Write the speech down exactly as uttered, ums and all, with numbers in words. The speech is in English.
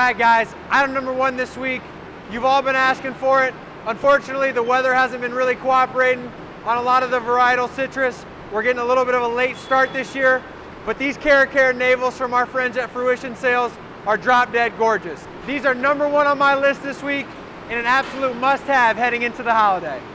right, guys, item number one this week. You've all been asking for it. Unfortunately, the weather hasn't been really cooperating on a lot of the varietal citrus. We're getting a little bit of a late start this year, but these Cara Cara Navels from our friends at Fruition Sales are drop dead gorgeous. These are number one on my list this week and an absolute must-have heading into the holiday.